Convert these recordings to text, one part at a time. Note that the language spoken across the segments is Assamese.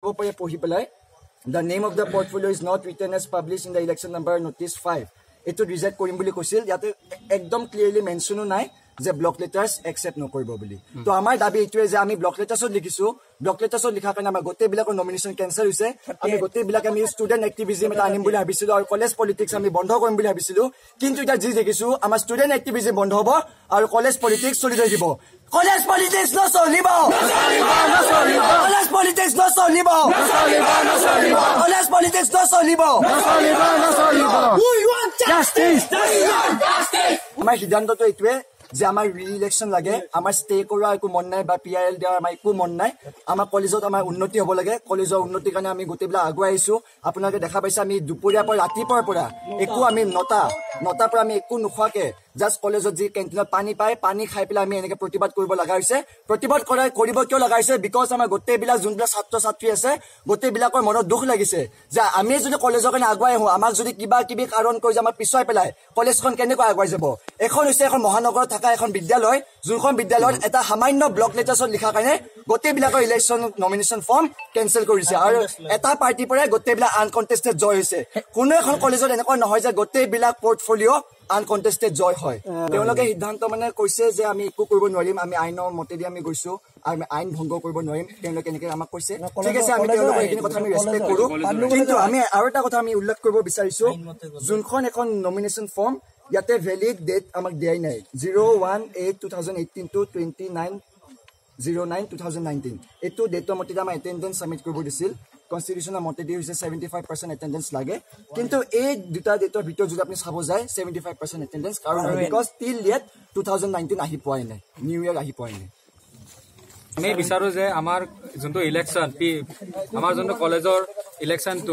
আকৌ পঢ়ি পেলাই the name of the portfolio is not written as published in the election number notice 5 eto reject korim boli koisil yate ekdom clearly mention nai যে ব্লক লেটার্স একসেপ্ট নকৰিব বুলি তো আমাৰ দাবী এটোৱে যে আমি ব্লক লেটার্সত লিখিছো ব্লক লেটার্সত লিখা কাৰণে আমাৰ গোটেই বিলাকৰ নমিনেশন কেনসেল হৈছে আমি গোটেই বিলাক আমি ষ্টুডেন্ট এক্টিভিজম এটা আনিম বুলি ভাবিছিলো আৰু কলেজ পলিটিক্স আমি বন্ধ কৰিম বুলি ভাবিছিলো কিন্তু এটা যি দেখিছো আমাৰ ষ্টুডেন্ট এক্টিভিজম বন্ধ হ'ব আৰু কলেজ পলিটিক্স চলি থাকিব কলেজ পলিটিক্স নচলিব কলেজ পলিটিক্স নচলিব কলেজ পলিটিক্স নচলিব we want justice আমাৰ সিদ্ধান্তটো এটোৱে যে আমাৰ ৰি-ইলেকশন লাগে আমাৰ ষ্টে কৰা একো মন নাই বা পিআইএল দিয়া আমাৰ একো মন নাই আমাৰ কলেজত আমাৰ উন্নতি হ'ব লাগে কলেজৰ উন্নতিৰ কাৰণে আমি গোটেইবিলাক আগুৱাই আহিছো আপোনালোকে দেখা পাইছে আমি দুপৰীয়াৰ পৰা ৰাতিপুৱাৰ পৰা একো আমি নটাৰ পৰা আমি একো নোখোৱাকে জাষ্ট কলেজত যি কেণ্টিনত পানী পায় পানী খাই পেলাই আমি এনেকে প্ৰতিবাদ কৰিব লগা হৈছে প্ৰতিবাদ কৰিব কিয় লগা হৈছে বিকজ আমাৰ গোটেইবিলাক যোনবিলাক ছাত্ৰ ছাত্ৰী আছে গোটেইবিলাকৰ মনত দুখ লাগিছে যে আমি যদি কলেজৰ কাৰণে আগুৱাই আহোঁ আমাক যদি কিবা কিবি কাৰণ কৈ যে আমাৰ পিছুৱাই পেলাই কলেজখন কেনেকৈ আগুৱাই যাব এখন হৈছে এখন মহানগৰত থকা এখন বিদ্যালয় যোনখন বিদ্যালয়ত এটা সামান্য ব্লক লেটাৰ্ছত লিখা কাৰণে গোটেইবিলাকৰ ইলেকশ্যন নমিনেশ্যন ফৰ্ম কেনচেল কৰিছে আৰু এটা পাৰ্টিৰ পৰাই গোটেইবিলাক আনকণ্টেষ্টেড জয় হৈছে কোনো এখন কলেজত এনেকুৱা নহয় যে গোটেইবিলাক পৰ্টফলিঅ' আনকণ্টেষ্টেড জয় হয় তেওঁলোকে সিদ্ধান্ত মানে কৈছে যে আমি একো কৰিব নোৱাৰিম আমি আইনৰ মতেদি আমি গৈছো আৰু আমি আইন ভংগ কৰিব নোৱাৰিম তেওঁলোকে এনেকে আমাক কৈছে ঠিক আছে আমি তেওঁলোকৰ এইখিনি কথা আমি ৰেছপেক্ট কৰো কিন্তু আমি আৰু এটা কথা আমি উল্লেখ কৰিব বিচাৰিছো যোনখন এখন নমিনেশ্যন ফৰ্ম ইয়াতে ভেলিড ডেট আমাক দিয়াই নাই 01/8/2018 to 29/09/2019 এইটো ডেটৰ মতে আমাৰ এটেণ্ডেঞ্চ সাবমিট কৰিব দিছিল কনষ্টিটিউচনৰ মতেদি হৈছে 75% এটেণ্ডেঞ্চ লাগে কিন্তু এই দুটা ডেটৰ ভিতৰত যদি আপুনি চাব যায় 75% এটেণ্ডেঞ্চ কাৰণ বিকজ টিল ডেট 2019 আহি পোৱাই নাই নিউ ইয়াৰ আহি পোৱাই নাই আমি বিচাৰো যে আমাৰ যোনটো ইলেকশ্যন আমাৰ যোনটো কলেজৰ ইলেকশ্যনটো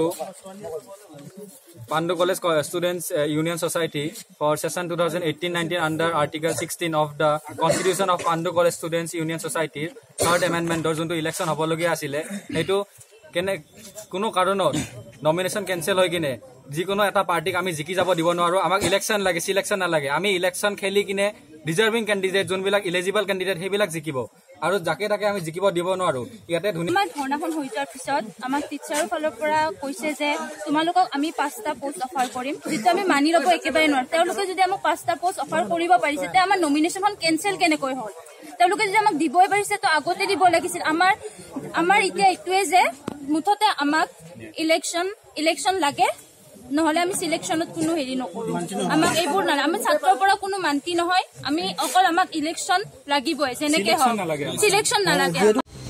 Pandu College Students Union Society for session 2018-19 under Article 16 of the Constitution of Pandu College Students Union Society third amendment or junto election hobologi asile etu kene kuno karonot nomination cancel hoy kine jikono eta party ami jiki jabo dibo noaro amak election lage selection na lage ami election kheli kine deserving candidate jon bilak eligible candidate he bilak jikibo আৰু যাকে তাকে আমি জিকিব দিব নোৱাৰো ইয়াতে ধুনীয়া ধৰ্ণাখন হৈ যোৱাৰ পিছত আমাক টিচাৰৰ ফালৰ পৰা কৈছে যে তোমালোকক আমি 5টা পোষ্ট অফাৰ কৰিম যিটো আমি মানি ল'ব একেবাৰে নোৱাৰো তেওঁলোকে যদি আমাক 5টা পোষ্ট অফাৰ কৰিব পাৰিছে তে আমাৰ নমিনেশ্যনখন কেনসেল কেনেকৈ হ'ল তেওঁলোকে যদি আমাক দিবই পাৰিছে তো আগতে দিব লাগিছিল আমাৰ এতিয়া এইটোৱে যে মুঠতে আমাক ইলেকশ্যন লাগে নহলে আমি সিলেকশনত কোনো হেৰি নকৰো আমাক এইবোৰ না আমি ছাত্ৰৰ পৰা কোনো মান্তি নহয় আমি অকল আমাক ইলেকশ্যন লাগিবই যেনেকে হয় সিলেকশন নালাগে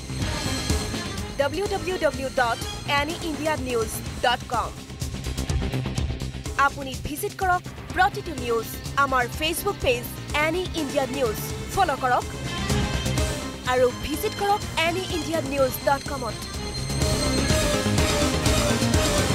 www.anyindianews.com আপুনি ভিজিট কৰক প্ৰতিটো নিউজ আমাৰ Facebook page any India news follow কৰক আৰু ভিজিট কৰক anyindianews.com